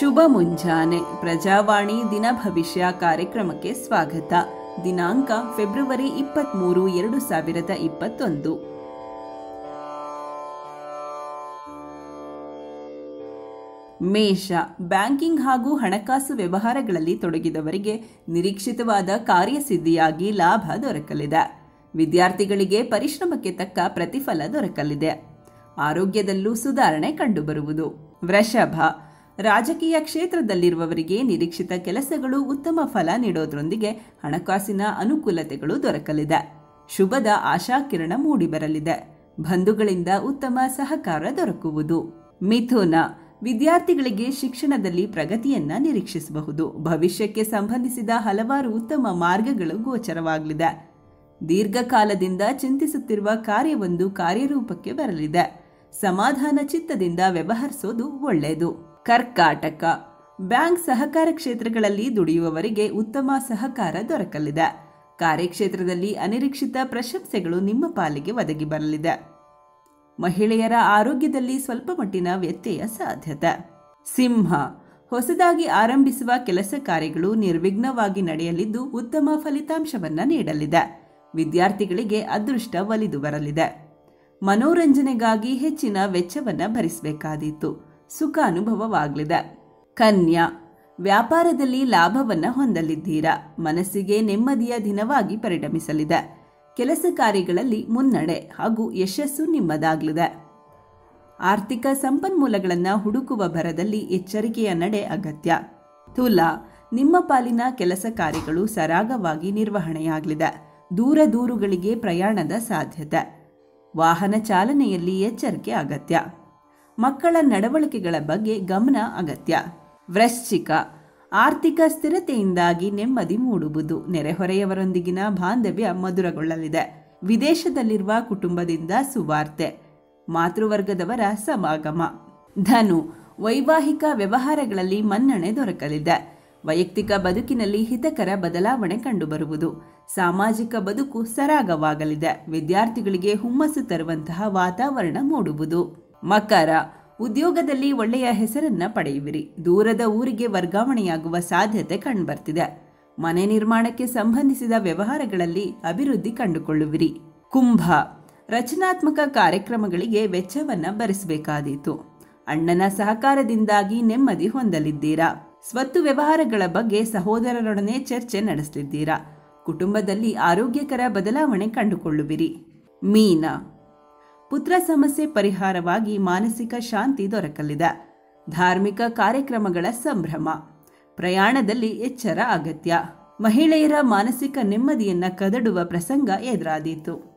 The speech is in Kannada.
ಶುಭ ಮುಂಜಾನೆ. ಪ್ರಜಾವಾಣಿ ದಿನ ಭವಿಷ್ಯ ಕಾರ್ಯಕ್ರಮಕ್ಕೆ ಸ್ವಾಗತ. ದಿನಾಂಕ ಫೆಬ್ರವರಿ 23, 2021. ಮೇಷ. ಬ್ಯಾಂಕಿಂಗ್ ಹಾಗೂ ಹಣಕಾಸು ವ್ಯವಹಾರಗಳಲ್ಲಿ ತೊಡಗಿದವರಿಗೆ ನಿರೀಕ್ಷಿತವಾದ ಕಾರ್ಯಸಿದ್ಧಿಯಾಗಿ ಲಾಭ ದೊರಕಲಿದೆ. ವಿದ್ಯಾರ್ಥಿಗಳಿಗೆ ಪರಿಶ್ರಮಕ್ಕೆ ತಕ್ಕ ಪ್ರತಿಫಲ ದೊರಕಲಿದೆ. ಆರೋಗ್ಯದಲ್ಲೂ ಸುಧಾರಣೆ ಕಂಡುಬರುವುದು. ವೃಷಭ. ರಾಜಕೀಯ ಕ್ಷೇತ್ರದಲ್ಲಿರುವವರಿಗೆ ನಿರೀಕ್ಷಿತ ಕೆಲಸಗಳು ಉತ್ತಮ ಫಲ ನೀಡೋದ್ರೊಂದಿಗೆ ಹಣಕಾಸಿನ ಅನುಕೂಲತೆಗಳು ದೊರಕಲಿದೆ. ಶುಭದ ಆಶಾಕಿರಣ ಮೂಡಿಬರಲಿದೆ. ಬಂಧುಗಳಿಂದ ಉತ್ತಮ ಸಹಕಾರ ದೊರಕುವುದು. ಮಿಥುನ. ವಿದ್ಯಾರ್ಥಿಗಳಿಗೆ ಶಿಕ್ಷಣದಲ್ಲಿ ಪ್ರಗತಿಯನ್ನ ನಿರೀಕ್ಷಿಸಬಹುದು. ಭವಿಷ್ಯಕ್ಕೆ ಸಂಬಂಧಿಸಿದ ಹಲವಾರು ಉತ್ತಮ ಮಾರ್ಗಗಳು ಗೋಚರವಾಗಲಿದೆ. ದೀರ್ಘಕಾಲದಿಂದ ಚಿಂತಿಸುತ್ತಿರುವ ಕಾರ್ಯವೊಂದು ಕಾರ್ಯರೂಪಕ್ಕೆ ಬರಲಿದೆ. ಸಮಾಧಾನ ಚಿತ್ತದಿಂದ ವ್ಯವಹರಿಸೋದು ಒಳ್ಳೆಯದು. ಕರ್ಕಾಟಕ. ಬ್ಯಾಂಕ್ ಸಹಕಾರ ಕ್ಷೇತ್ರಗಳಲ್ಲಿ ದುಡಿಯುವವರಿಗೆ ಉತ್ತಮ ಸಹಕಾರ ದೊರಕಲಿದೆ. ಕಾರ್ಯಕ್ಷೇತ್ರದಲ್ಲಿ ಅನಿರೀಕ್ಷಿತ ಪ್ರಶಂಸೆಗಳು ನಿಮ್ಮ ಪಾಲಿಗೆ ಒದಗಿ ಬರಲಿದೆ. ಮಹಿಳೆಯರ ಆರೋಗ್ಯದಲ್ಲಿ ಸ್ವಲ್ಪ ಮಟ್ಟಿನ ವ್ಯತ್ಯಯ ಸಾಧ್ಯತೆ. ಸಿಂಹ. ಹೊಸದಾಗಿ ಆರಂಭಿಸುವ ಕೆಲಸ ಕಾರ್ಯಗಳು ನಿರ್ವಿಘ್ನವಾಗಿ ನಡೆಯಲಿದ್ದು ಉತ್ತಮ ಫಲಿತಾಂಶವನ್ನ ನೀಡಲಿದೆ. ವಿದ್ಯಾರ್ಥಿಗಳಿಗೆ ಅದೃಷ್ಟ ಒಲಿದು ಬರಲಿದೆ. ಮನೋರಂಜನೆಗಾಗಿ ಹೆಚ್ಚಿನ ವೆಚ್ಚವನ್ನ ಭರಿಸಬೇಕಾದೀತು. ಸುಖ ಅನುಭವವಾಗಲಿದೆ. ಕನ್ಯಾ. ವ್ಯಾಪಾರದಲ್ಲಿ ಲಾಭವನ್ನ ಹೊಂದಲಿದ್ದೀರಾ. ಮನಸ್ಸಿಗೆ ನೆಮ್ಮದಿಯ ದಿನವಾಗಿ ಪರಿಣಮಿಸಲಿದೆ. ಕೆಲಸ ಕಾರ್ಯಗಳಲ್ಲಿ ಮುನ್ನಡೆ ಹಾಗೂ ಯಶಸ್ಸು ನಿಮ್ಮದಾಗಲಿದೆ. ಆರ್ಥಿಕ ಸಂಪನ್ಮೂಲಗಳನ್ನು ಹುಡುಕುವ ಭರದಲ್ಲಿ ಎಚ್ಚರಿಕೆಯ ನಡೆ ಅಗತ್ಯ. ತುಲಾ. ನಿಮ್ಮ ಪಾಲಿನ ಕೆಲಸ ಕಾರ್ಯಗಳು ಸರಾಗವಾಗಿ ನಿರ್ವಹಣೆಯಾಗಲಿದೆ. ದೂರಗಳಿಗೆ ಪ್ರಯಾಣದ ಸಾಧ್ಯತೆ. ವಾಹನ ಚಾಲನೆಯಲ್ಲಿ ಎಚ್ಚರಿಕೆ ಅಗತ್ಯ. ಮಕ್ಕಳ ನಡವಳಿಕೆಗಳ ಬಗ್ಗೆ ಗಮನ ಅಗತ್ಯ. ವೃಶ್ಚಿಕ. ಆರ್ಥಿಕ ಸ್ಥಿರತೆಯಿಂದಾಗಿ ನೆಮ್ಮದಿ ಮೂಡುವುದು. ನೆರೆಹೊರೆಯವರೊಂದಿಗಿನ ಬಾಂಧವ್ಯ ಮಧುರಗೊಳ್ಳಲಿದೆ. ವಿದೇಶದಲ್ಲಿರುವ ಕುಟುಂಬದಿಂದ ಸುವಾರ್ತೆ. ಮಾತೃವರ್ಗದವರ ಸಮಾಗಮ. ಧನು. ವೈವಾಹಿಕ ವ್ಯವಹಾರಗಳಲ್ಲಿ ಮನ್ನಣೆ ದೊರಕಲಿದೆ. ವೈಯಕ್ತಿಕ ಬದುಕಿನಲ್ಲಿ ಹಿತಕರ ಬದಲಾವಣೆ ಕಂಡುಬರುವುದು. ಸಾಮಾಜಿಕ ಬದುಕು ಸರಾಗವಾಗಲಿದೆ. ವಿದ್ಯಾರ್ಥಿಗಳಿಗೆ ಹುಮ್ಮಸ್ಸು ತರುವಂತಹ ವಾತಾವರಣ ಮೂಡುವುದು. ಮಕರ. ಉದ್ಯೋಗದಲ್ಲಿ ಒಳ್ಳೆಯ ಹೆಸರನ್ನ ಪಡೆಯುವಿರಿ. ದೂರದ ಊರಿಗೆ ವರ್ಗಾವಣೆಯಾಗುವ ಸಾಧ್ಯತೆ ಕಂಡುಬರ್ತಿದೆ. ಮನೆ ನಿರ್ಮಾಣಕ್ಕೆ ಸಂಬಂಧಿಸಿದ ವ್ಯವಹಾರಗಳಲ್ಲಿ ಅಭಿವೃದ್ಧಿ ಕಂಡುಕೊಳ್ಳುವಿರಿ. ಕುಂಭ. ರಚನಾತ್ಮಕ ಕಾರ್ಯಕ್ರಮಗಳಿಗೆ ವೆಚ್ಚವನ್ನ ಭರಿಸಬೇಕಾದೀತು. ಅಣ್ಣನ ಸಹಕಾರದಿಂದಾಗಿ ನೆಮ್ಮದಿ ಹೊಂದಲಿದ್ದೀರಾ. ಸ್ವತ್ತು ವ್ಯವಹಾರಗಳ ಬಗ್ಗೆ ಸಹೋದರರೊಡನೆ ಚರ್ಚೆ ನಡೆಸಲಿದ್ದೀರಾ. ಕುಟುಂಬದಲ್ಲಿ ಆರೋಗ್ಯಕರ ಬದಲಾವಣೆ ಕಂಡುಕೊಳ್ಳುವಿರಿ. ಮೀನ. ಪುತ್ರ ಸಮಸ್ಯೆ ಪರಿಹಾರವಾಗಿ ಮಾನಸಿಕ ಶಾಂತಿ ದೊರಕಲಿದೆ. ಧಾರ್ಮಿಕ ಕಾರ್ಯಕ್ರಮಗಳ ಸಂಭ್ರಮ. ಪ್ರಯಾಣದಲ್ಲಿ ಎಚ್ಚರ ಅಗತ್ಯ. ಮಹಿಳೆಯರ ಮಾನಸಿಕ ನೆಮ್ಮದಿಯನ್ನ ಕದಡುವ ಪ್ರಸಂಗ ಎದುರಾದೀತು.